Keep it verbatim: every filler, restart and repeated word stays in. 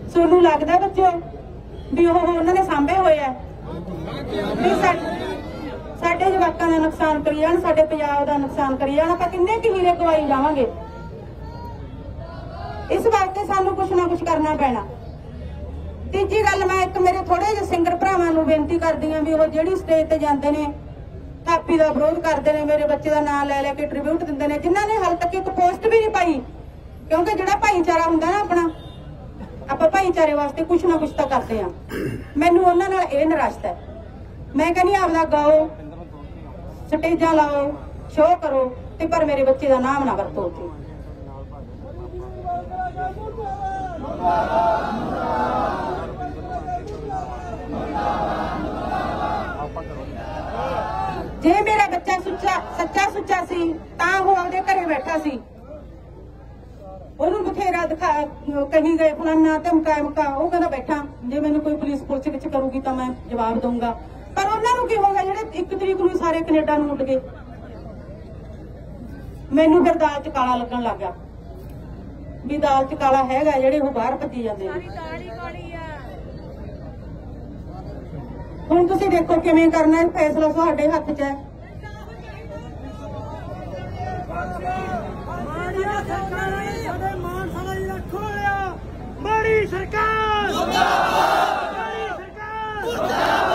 सोनू लगदा बच्चों भी उन्होंने सांभे हुए है भी साडे जवाकां दा नुकसान करी जाण, साडे पंजाब दा नुकसान करी जाण, आपां किन्ने क हीरे गवाई जावांगे। इस वास्ते सानू कुछ ना कुछ करना पैना। तीजी गल मैं एक मेरे थोड़े जे सिंगर भरावां नूं बेनती करदी हां भी वो जिहड़ी स्टेज ते जांदे ने थापी का विरोध करते हैं, मेरे बच्चे का नाम लै लैके ट्रिब्यूट दिंदे ने, जिन्होंने हाल तक एक पोस्ट भी नहीं पाई, क्योंकि जो भाईचारा हुंदा ना अपना, आप भाईचारे वास्ते कुछ ना कुछ तो करते हैं। मैनू उन्हां नाल इह निराशा है। मैं कहनी आपदा गाओ, स्टेजां लाओ, शो करो, ते पर मेरे बच्चे का नाम ना वरतो उत्थे। जे मेरा बच्चा सुच्चा सच्चा सुच्चा सी तां वो आपदे घरे बैठा सी, ओनू बथेरा दिखा कहीं गए फलाना धमका मका, वो कहंदा बैठा जे मैनू कोई पुलिस पुलिस विच करूगी तो मैं जवाब दूंगा। पर उन्हां नूं की हो गया जिहड़े एक तरीक नूं सारे कनेडा नूं उड़ गए, मैनू फिर दाल च काला लगन लग गया भी दाल च काला हैगा, जिहड़े वो बाहर भज्जी जांदे ने। हुण तुसीं देखो किवें करना है, फैसला तुहाडे हत्थ च है। माड़ी सरकार।